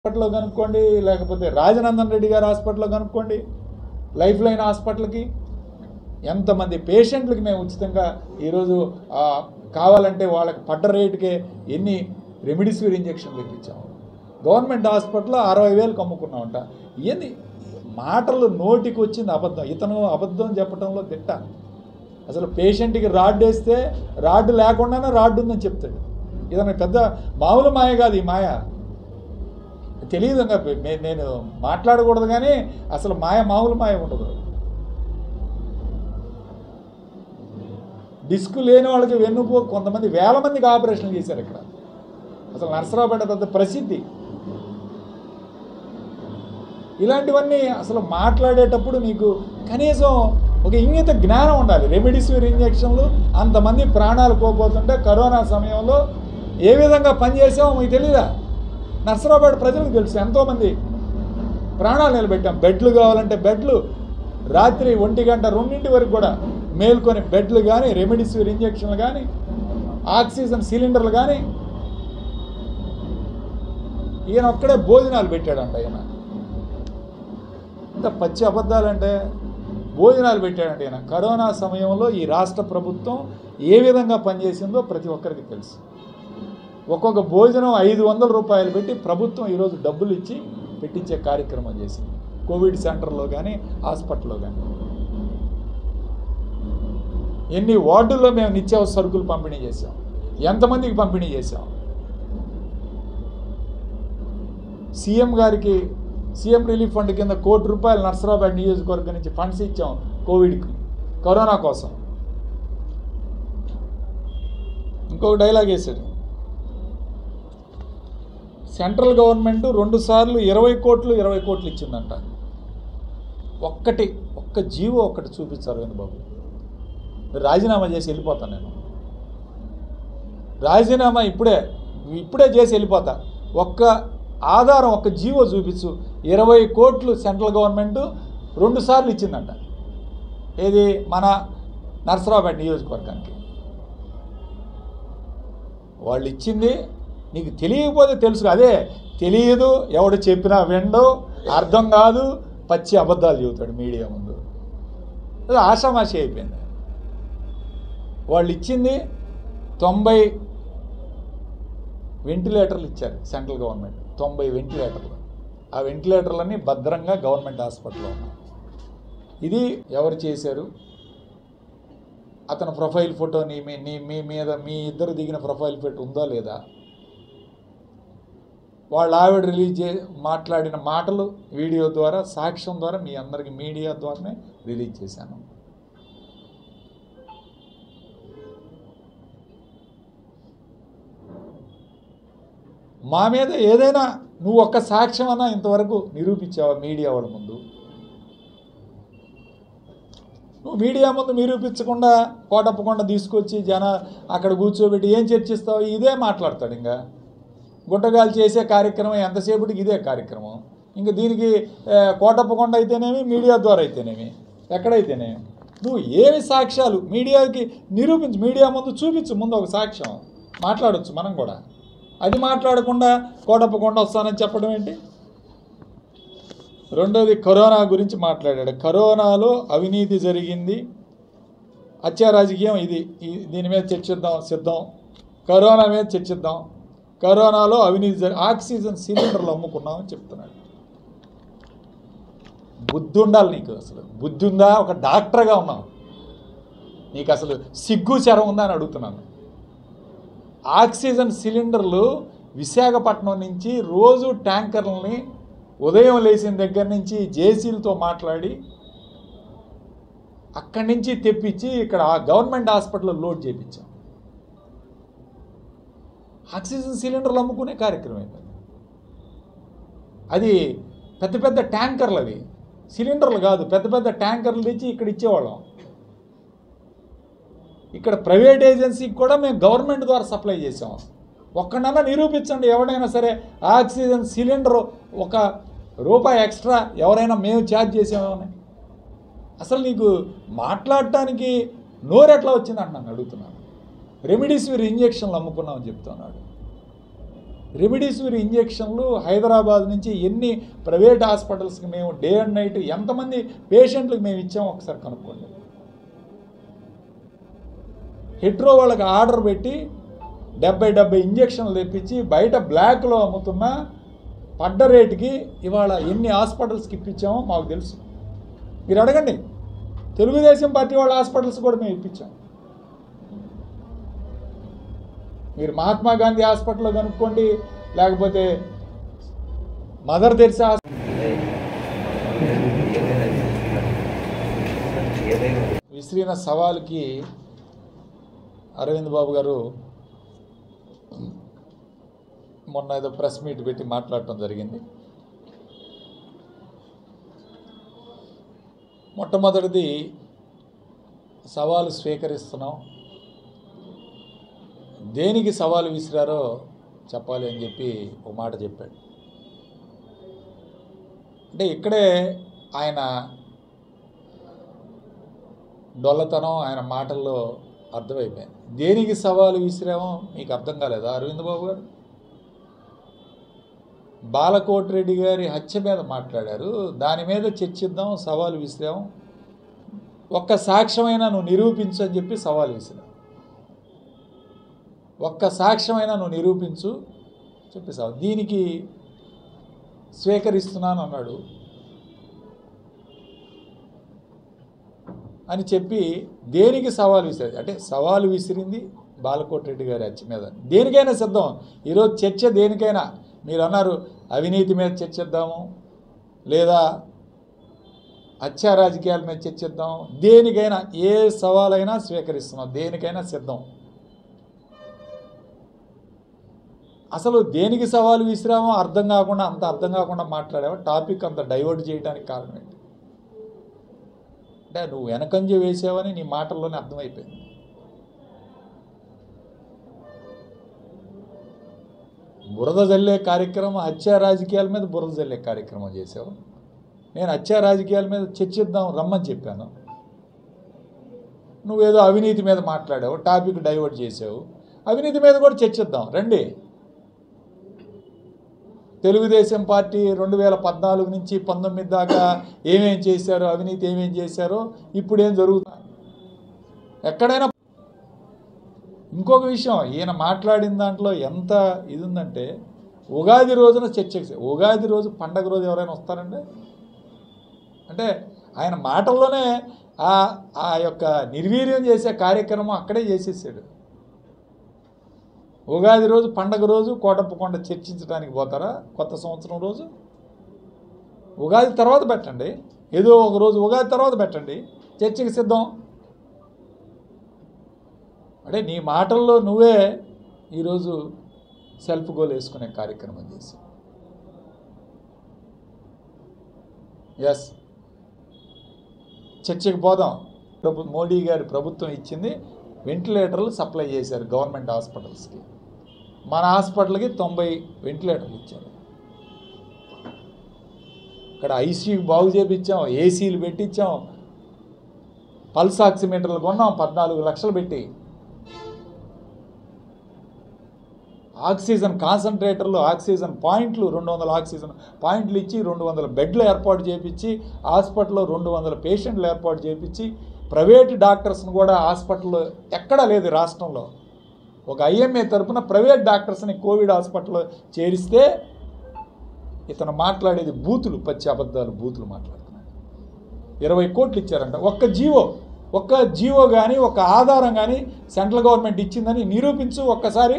హాస్పిటల్లో కనుక్కోండి, లేకపోతే రాజనందన్ రెడ్డి గారి హాస్పిటల్లో కనుక్కోండి, లైఫ్ లైన్ హాస్పిటల్కి ఎంతమంది పేషెంట్లకి మేము ఉచితంగా ఈరోజు కావాలంటే వాళ్ళకి పడ్డ రేటుకే ఎన్ని రెమిడిసివిర్ ఇంజక్షన్లు ఇప్పించాము. గవర్నమెంట్ హాస్పిటల్లో 60,000 అమ్ముకున్నామంట. ఏంది మాటలు నోటికి వచ్చింది అబద్ధం. ఇతను అబద్ధం చెప్పడంలో తిట్ట. అసలు పేషెంట్కి రాడ్ వేస్తే రాడ్ లేకుండానే రాడ్ ఉందని చెప్తాడు. ఇతను పెద్ద మామూలు మాయ కాదు. ఈ మాయ తెలియదు. నేను మాట్లాడకూడదు కానీ అసలు మామూలు మాయ ఉండదు. డిస్క్ లేని వాళ్ళకి వెన్నుపో కొంతమంది వేల మందికి ఆపరేషన్లు చేశారు ఇక్కడ. అసలు నరసరావుపేట పెద్ద ప్రసిద్ధి. ఇలాంటివన్నీ అసలు మాట్లాడేటప్పుడు మీకు కనీసం ఒక ఇంగిత జ్ఞానం ఉండాలి. రెమిడిసివిర్ ఇంజక్షన్లు అంతమంది ప్రాణాలు పోతుంటే కరోనా సమయంలో ఏ విధంగా పనిచేసామో మీకు తెలీదా? నరసరావుపేట ప్రజలకు తెలుసు. ఎంతోమంది ప్రాణాలు నిలబెట్టాం. బెడ్లు కావాలంటే బెడ్లు, రాత్రి 1 గంట 2 వరకు కూడా మేల్కొని బెడ్లు కానీ, రెమిడిసివిర్ ఇంజక్షన్లు కానీ, ఆక్సిజన్ సిలిండర్లు కానీ. ఈయన ఒక్కడే భోజనాలు పెట్టాడంట. ఈయన ఇంత పచ్చి అబద్ధాలంటే భోజనాలు పెట్టాడంట ఈయన. కరోనా సమయంలో ఈ రాష్ట్ర ప్రభుత్వం ఏ విధంగా పనిచేసిందో ప్రతి ఒక్కరికి తెలుసు. ఒక్కొక్క భోజనం 500 రూపాయలు పెట్టి ప్రభుత్వం ఈరోజు డబ్బులు ఇచ్చి పెట్టించే కార్యక్రమం చేసింది. కోవిడ్ సెంటర్లో కానీ, హాస్పిటల్లో కానీ. ఎన్ని వార్డుల్లో మేము నిత్యావసర సరుకులు పంపిణీ చేసాం, ఎంతమందికి పంపిణీ చేసాం. సీఎం గారికి సీఎం రిలీఫ్ ఫండ్ కింద ₹1 కోటి నరసరావుపేట నియోజకవర్గం నుంచి ఫండ్స్ ఇచ్చాం కోవిడ్కి, కరోనా కోసం. ఇంకొక డైలాగ్ వేశారు. సెంట్రల్ గవర్నమెంట్ 2 సార్లు 20 కోట్లు ఇచ్చిందంట. ఒక్క జీవో ఒక్కటి చూపించారు కానీ బాబు. రాజీనామా చేసి వెళ్ళిపోతాను నేను. రాజీనామా ఇప్పుడే చేసి వెళ్ళిపోతా. ఒక్క ఆధారం, ఒక్క జీవో చూపించు. 20 కోట్లు సెంట్రల్ గవర్నమెంట్ 2 సార్లు ఇచ్చిందంట. ఏది? మన నరసరావుపేట నియోజకవర్గానికి. వాళ్ళు ఇచ్చింది నీకు తెలియకపోతే తెలుసు. అదే తెలియదు, ఎవడు చెప్పినా విండు, అర్థం కాదు, పచ్చి అబద్ధాలు చెబుతాడు మీడియా ముందు. అది ఆషామాషి అయిపోయింది. వాళ్ళు ఇచ్చింది 90 వెంటిలేటర్లు ఇచ్చారు సెంట్రల్ గవర్నమెంట్. 90 వెంటిలేటర్లు. ఆ వెంటిలేటర్లన్నీ భద్రంగా గవర్నమెంట్ హాస్పిటల్లో ఉన్నాయి. ఇది ఎవరు చేశారు? అతని ప్రొఫైల్ ఫోటో మీ మీద మీ ఇద్దరు దిగిన ప్రొఫైల్ ఫోటో ఉందా లేదా? వాళ్ళ ఆవిడ మాట్లాడిన మాటలు వీడియో ద్వారా, సాక్ష్యం ద్వారా మీ అందరికీ మీడియా ద్వారానే రిలీజ్ చేశాను. మా మీద ఏదైనా నువ్వు ఒక్క సాక్ష్యం అన్నా ఇంతవరకు నిరూపించావా మీడియా వాళ్ళ ముందు? నువ్వు మీడియా ముందు నిరూపించకుండా కోటప్పకొండ తీసుకొచ్చి అక్కడ కూర్చోబెట్టి ఏం చర్చిస్తావు? ఇదే మాట్లాడతాడు. ఇంకా గుట్టగాలు చేసే కార్యక్రమం ఎంతసేపటికి ఇదే కార్యక్రమం. ఇంకా దీనికి కోటప్పకొండ అయితేనేమి, మీడియా ద్వారా అయితేనేమి, ఎక్కడైతేనేమి నువ్వు ఏమి సాక్ష్యాలు మీడియాకి నిరూపించు. మీడియా ముందు చూపించు. ముందు ఒక సాక్ష్యం మాట్లాడవచ్చు మనం కూడా. అది మాట్లాడకుండా కోటప్పకొండ వస్తానని చెప్పడం ఏంటి? రెండోది, కరోనా గురించి మాట్లాడాడు. కరోనాలో అవినీతి జరిగింది, హత్యా రాజకీయం, దీని మీద చర్చిద్దాం, సిద్ధం. కరోనా మీద చర్చిద్దాం. కరోనాలో అవినీతి ఆక్సిజన్ సిలిండర్లు అమ్ముకున్నామని చెప్తున్నాడు. బుద్ధి ఉండాలి నీకు. అసలు బుద్ధి ఉందా? ఒక డాక్టర్గా ఉన్నావు, నీకు అసలు సిగ్గు శరం ఉందా అని అడుగుతున్నాను. ఆక్సిజన్ సిలిండర్లు విశాఖపట్నం నుంచి రోజు ట్యాంకర్లని ఉదయం లేచిన దగ్గర నుంచి జేసీలతో మాట్లాడి అక్కడి నుంచి తెప్పించి ఇక్కడ గవర్నమెంట్ హాస్పిటల్లో లోడ్ చేయించాం. ఆక్సిజన్ సిలిండర్లు అమ్ముకునే కార్యక్రమం అయిపోయింది. అది పెద్ద ట్యాంకర్లు, అవి సిలిండర్లు కాదు, పెద్ద ట్యాంకర్లు తెచ్చి ఇక్కడ ఇచ్చేవాళ్ళం. ఇక్కడ ప్రైవేట్ ఏజెన్సీకి కూడా మేము గవర్నమెంట్ ద్వారా సప్లై చేసాం. ఒక్కడన్నా నిరూపించండి ఎవడైనా సరే ఆక్సిజన్ సిలిండర్ ₹1 ఎక్స్ట్రా ఎవరైనా మేము ఛార్జ్ చేసామని. అసలు నీకు మాట్లాడటానికి నోరు ఎట్లా వచ్చిందంట నన్ను అడుగుతున్నాను. రెమిడిసివిర్ ఇంజక్షన్లు అమ్ముకున్నామని చెప్తున్నాడు. రెమిడిసివిర్ ఇంజెక్షన్లు హైదరాబాద్ నుంచి ఎన్ని ప్రైవేట్ హాస్పిటల్స్కి మేము డే అండ్ నైట్ ఎంతమంది పేషెంట్లకు మేము ఇచ్చామో ఒకసారి కనుక్కోండి. హెట్రో వాళ్ళకి ఆర్డర్ పెట్టి 70 ఇంజెక్షన్లు తెప్పించి బయట బ్లాక్లో అమ్ముతున్న పడ్డ రేటుకి ఇవాళ ఎన్ని హాస్పిటల్స్కి ఇప్పించామో మాకు తెలుసు. మీరు అడగండి, తెలుగుదేశం పార్టీ వాళ్ళ హాస్పిటల్స్ కూడా మేము ఇప్పించాం. మీరు మహాత్మా గాంధీ హాస్పిటల్లో కనుక్కోండి, లేకపోతే మదర్ తెరిసా విసిరిన సవాలుకి అరవింద్ బాబు గారు మొన్న ఏదో ప్రెస్ మీట్ పెట్టి మాట్లాడటం జరిగింది. మొట్టమొదటిది సవాలు స్వీకరిస్తున్నాం, దేనికి సవాలు విసిరారో చెప్పాలి అని చెప్పి ఒక మాట చెప్పాడు. అంటే ఇక్కడే ఆయన డొల్లతనం ఆయన మాటల్లో అర్థమైపోయింది. దేనికి సవాలు విసిరామో మీకు అర్థం కాలేదా అరవింద్ బాబు గారు? బాలకోటి రెడ్డి గారి హత్య మీద మాట్లాడారు, దాని మీద చర్చిద్దాం, సవాలు విసిరాం. ఒక్క సాక్ష్యమైనా నువ్వు నిరూపించు అని చెప్పి సవాలు విసిరాం. ఒక్క సాక్ష్యమైనా నువ్వు నిరూపించు చెప్పి సవాల్. దీనికి స్వీకరిస్తున్నాను అన్నాడు అని చెప్పి దేనికి సవాలు విసిరేది అంటే సవాలు విసిరింది బాలకోటి రెడ్డి గారి హత్య మీద. దేనికైనా సిద్ధం. ఈరోజు చర్చ దేనికైనా, మీరు అన్నారు అవినీతి మీద చర్చిద్దాము, లేదా హత్యా రాజకీయాల మీద చర్చిద్దాం, దేనికైనా ఏ సవాలైనా స్వీకరిస్తున్నాం, దేనికైనా సిద్ధం. అసలు దేనికి సవాలు విసిరామో అర్థం కాకుండా మాట్లాడావా? టాపిక్ అంత డైవర్ట్ చేయడానికి కారణం ఏంటి? అంటే నువ్వు వెనకంజ వేసావని నీ మాటల్లోనే అర్థమైపోయింది. బురద జల్లే కార్యక్రమం, హత్యా రాజకీయాల మీద బురద జల్లే కార్యక్రమం చేసావు. నేను హత్యా రాజకీయాల మీద చర్చిద్దాం రమ్మని చెప్పాను, నువ్వేదో అవినీతి మీద మాట్లాడావు, టాపిక్ డైవర్ట్ చేసావు. అవినీతి మీద కూడా చర్చిద్దాం రండి. తెలుగుదేశం పార్టీ 2014 నుంచి 19 దాకా ఏమేం చేశారో, అవినీతి ఏమేం చేశారో, ఇప్పుడేం జరుగుతుంది ఎక్కడైనా. ఇంకొక విషయం, ఈయన మాట్లాడిన దాంట్లో ఎంత ఇది ఉందంటే, ఉగాది రోజున చర్చకి, ఉగాది రోజు పండగ రోజు ఎవరైనా వస్తారండి? అంటే ఆయన మాటల్లోనే ఆ యొక్క నిర్వీర్యం చేసే కార్యక్రమం అక్కడే చేసేసాడు. ఉగాది రోజు పండగ రోజు కోటప్పకొండ చర్చించడానికి పోతారా? కొత్త సంవత్సరం రోజు ఉగాది తర్వాత పెట్టండి, ఏదో ఒక రోజు ఉగాది తర్వాత పెట్టండి, చర్చకి సిద్ధం. అంటే నీ మాటల్లో నువ్వే ఈరోజు సెల్ఫ్ గోల్ వేసుకునే కార్యక్రమం చేసి, ఎస్ చర్చకి పోదాం. మోడీ గారి ప్రభుత్వం ఇచ్చింది, వెంటిలేటర్లు సప్లై చేశారు గవర్నమెంట్ హాస్పిటల్స్కి. మన హాస్పిటల్కి 90 వెంటిలేటర్లు ఇచ్చారు. ఇక్కడ ఐసీయూ బాగు చేయించాం, ఏసీలు పెట్టించాం, పల్స్ ఆక్సిమీటర్లు కొన్నాం 14 లక్షలు పెట్టి, ఆక్సిజన్ కాన్సన్ట్రేటర్లు, ఆక్సిజన్ పాయింట్లు 200 ఆక్సిజన్ పాయింట్లు ఇచ్చి 200 బెడ్లు ఏర్పాటు చేయించి, హాస్పిటల్లో 200 పేషెంట్లు ఏర్పాటు చేయించి, ప్రైవేట్ డాక్టర్స్ని కూడా హాస్పిటల్లో ఎక్కడా లేదు రాష్ట్రంలో. ఒక ఐఎంఏ తరఫున ప్రైవేట్ డాక్టర్స్ని కోవిడ్ హాస్పిటల్లో చేరిస్తే ఇతను మాట్లాడేది బూతులు, పచ్చి అబద్ధాలు, బూతులు మాట్లాడుతున్నాడు. 20 కోట్లు ఇచ్చారంట. ఒక్క జీవో కానీ ఒక ఆధారం కానీ సెంట్రల్ గవర్నమెంట్ ఇచ్చిందని నిరూపించు ఒక్కసారి.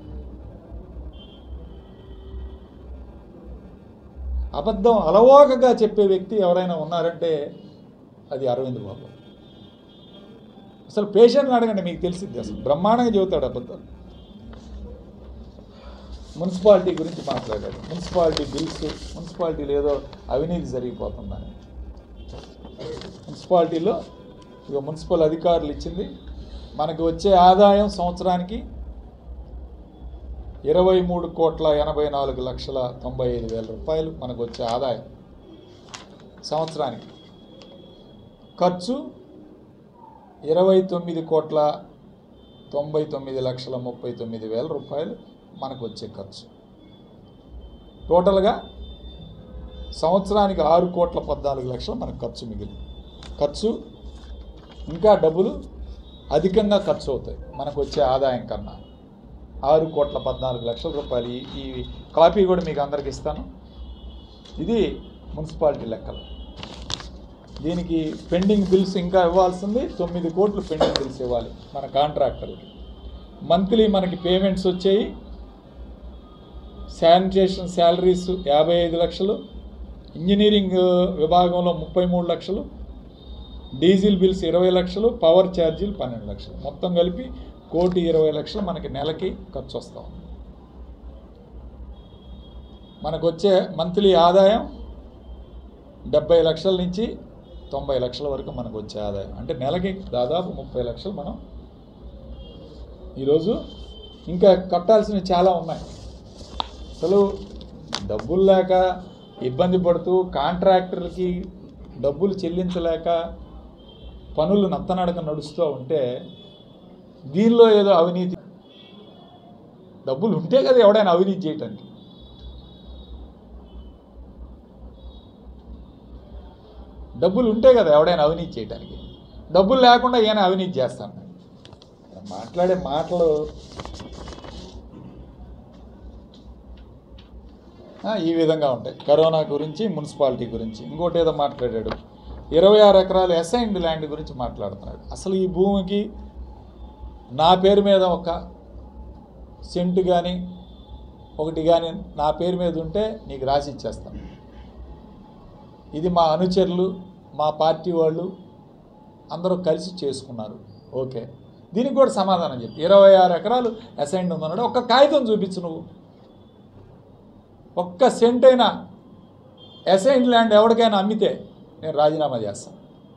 అబద్ధం అలవోకగా చెప్పే వ్యక్తి ఎవరైనా ఉన్నారంటే అది అరవింద్ బాబు. అసలు పేషెంట్ని అడగండి, మీకు తెలిసిద్ది. అసలు బ్రహ్మాండంగా చెబుతాడు అబద్ధాలు. మున్సిపాలిటీ గురించి మాట్లాడాడు, మున్సిపాలిటీ బిల్స్, మున్సిపాలిటీలో ఏదో అవినీతి జరిగిపోతుందని. మున్సిపాలిటీలో ఇక మున్సిపల్ అధికారులు ఇచ్చింది మనకి వచ్చే ఆదాయం సంవత్సరానికి 23,84,95,000 రూపాయలు మనకు వచ్చే ఆదాయం సంవత్సరానికి. ఖర్చు 29,99,39,000 రూపాయలు మనకు వచ్చే ఖర్చు. టోటల్గా సంవత్సరానికి 6,14,00,000 మనకు ఖర్చు మిగిలి ఖర్చు ఇంకా డబ్బులు అధికంగా ఖర్చు అవుతాయి మనకు వచ్చే ఆదాయం కన్నా. 6,14,00,000 రూపాయలు. ఈ కాపీ కూడా మీకు అందరికి ఇస్తాను. ఇది మున్సిపాలిటీ లెక్కలు. దీనికి పెండింగ్ బిల్స్ ఇంకా ఇవ్వాల్సింది 9 కోట్లు పెండింగ్ బిల్స్ ఇవ్వాలి మన కాంట్రాక్టర్కి. మంత్లీ మనకి పేమెంట్స్ వచ్చాయి. శానిటేషన్ శాలరీస్ 55 లక్షలు, ఇంజనీరింగ్ విభాగంలో 33 లక్షలు, డీజిల్ బిల్స్ 20 లక్షలు, పవర్ ఛార్జీలు 12 లక్షలు, మొత్తం కలిపి 1,20,00,000 మనకి నెలకి ఖర్చు వస్తాం. మనకు వచ్చే మంత్లీ ఆదాయం 70 లక్షల నుంచి 90 లక్షల వరకు మనకు వచ్చే ఆదాయం. అంటే నెలకి దాదాపు 30 లక్షలు మనం ఈరోజు ఇంకా కట్టాల్సినవి చాలా ఉన్నాయి. అసలు డబ్బులు లేక ఇబ్బంది పడుతూ కాంట్రాక్టర్లకి డబ్బులు చెల్లించలేక పనులు నత్తనడక నడుస్తూ ఉంటే దీనిలో ఏదో అవినీతి. డబ్బులు ఉంటే కదా ఎవడైనా అవినీతి చేయటానికి. డబ్బులు ఉంటే కదా ఎవడైనా అవినీతి చేయటానికి. డబ్బులు లేకుండా ఈయన అవినీతి చేస్తాను. మాట్లాడే మాటలు ఈ విధంగా ఉంటాయి. కరోనా గురించి, మున్సిపాలిటీ గురించి. ఇంకోటి ఏదో మాట్లాడాడు, 26 ఎకరాలు అసైన్డ్ ల్యాండ్ గురించి మాట్లాడుతున్నాడు. అసలు ఈ భూమికి నా పేరు మీద ఒక సెంటు కానీ ఒకటి కానీ నా పేరు మీద ఉంటే నీకు రాసి ఇచ్చేస్తాను. ఇది మా అనుచరులు, మా పార్టీ వాళ్ళు అందరూ కలిసి చేసుకున్నారు. ఓకే, దీనికి కూడా సమాధానం చెప్పి 26 ఎకరాలు అసైన్డ్ ఉందన్నాడు. ఒక్క కాగితం చూపించు నువ్వు. ఒక్క సెంట్ అయినా అసైన్డ్ ల్యాండ్ ఎవరికైనా అమ్మితే నేను రాజీనామా చేస్తాను.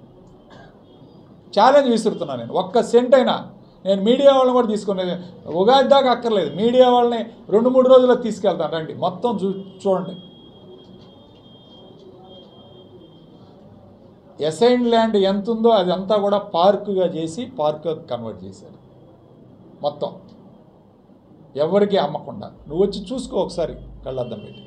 ఛాలెంజ్ విసురుతున్నాను నేను. ఒక్క సెంట్ అయినా నేను మీడియా వాళ్ళని కూడా తీసుకునేది. ఉగాది దాకా అక్కర్లేదు, మీడియా వాళ్ళని 2-3 రోజుల్లో తీసుకెళ్తాను. రండి, మొత్తం చూడండి. అసైన్డ్ ల్యాండ్ ఎంత ఉందో అది అంతా కూడా పార్కుగా చేసి పార్కుగా కన్వర్ట్ చేశారు మొత్తం, ఎవరికి అమ్మకుండా. నువ్వు వచ్చి చూసుకో ఒకసారి కళ్ళద్దం పెట్టి.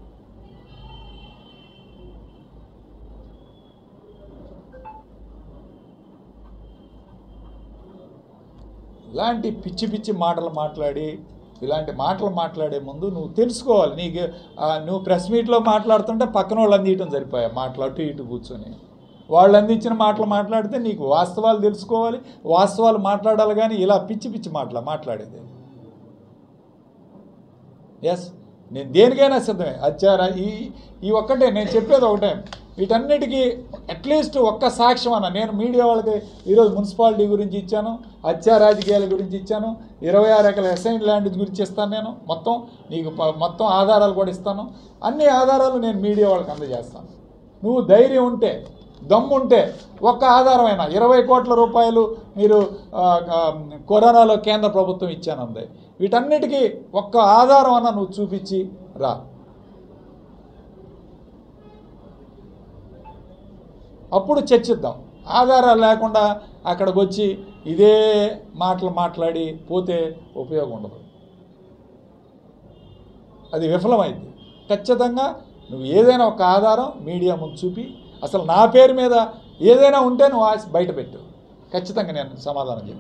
ఇలాంటి పిచ్చి పిచ్చి మాటలు మాట్లాడి, ఇలాంటి మాటలు మాట్లాడే ముందు నువ్వు తెలుసుకోవాలి. నువ్వు ప్రెస్ మీట్లో మాట్లాడుతుంటే పక్కన వాళ్ళు అందించడం సరిపోయా. మాట్లాడుతూ ఇటు కూర్చొని వాళ్ళు అందించిన మాటలు మాట్లాడితే నీకు వాస్తవాలు తెలుసుకోవాలి, వాస్తవాలు మాట్లాడాలి. కానీ ఇలా పిచ్చి పిచ్చి మాట్లాడేది. ఎస్, నేను దేనికైనా సిద్ధమే. ఈ ఒక్కటే నేను చెప్పేది ఒకటే. వీటన్నిటికీ అట్లీస్ట్ ఒక్క సాక్ష్యం అన్న. నేను మీడియా వాళ్ళకి ఈరోజు మున్సిపాలిటీ గురించి ఇచ్చాను, హత్యా రాజకీయాల గురించి ఇచ్చాను, 26 ఎకరాల అసైన్డ్ ల్యాండ్ గురించి ఇస్తాను. నేను మొత్తం నీకు మొత్తం ఆధారాలు కూడా ఇస్తాను. అన్ని ఆధారాలు నేను మీడియా వాళ్ళకి అందజేస్తాను. నువ్వు ధైర్యం ఉంటే, దమ్ముంటే ఒక్క ఆధారమైనా 20 కోట్ల రూపాయలు మీరు కరోనాలో కేంద్ర ప్రభుత్వం ఇచ్చానంది. వీటన్నిటికీ ఒక్క ఆధారం అన్న నువ్వు చూపించి రా. అప్పుడు చర్చిద్దాం. ఆధారాలు లేకుండా అక్కడికి వచ్చి ఇదే మాటలు మాట్లాడి పోతే ఉపయోగం ఉండదు. అది విఫలమైంది. ఖచ్చితంగా నువ్వు ఏదైనా ఒక ఆధారం మీడియా ముందు చూపి, అసలు నా పేరు మీద ఏదైనా ఉంటే నువ్వు బయట పెట్టు. ఖచ్చితంగా నేను సమాధానం చెప్తాను.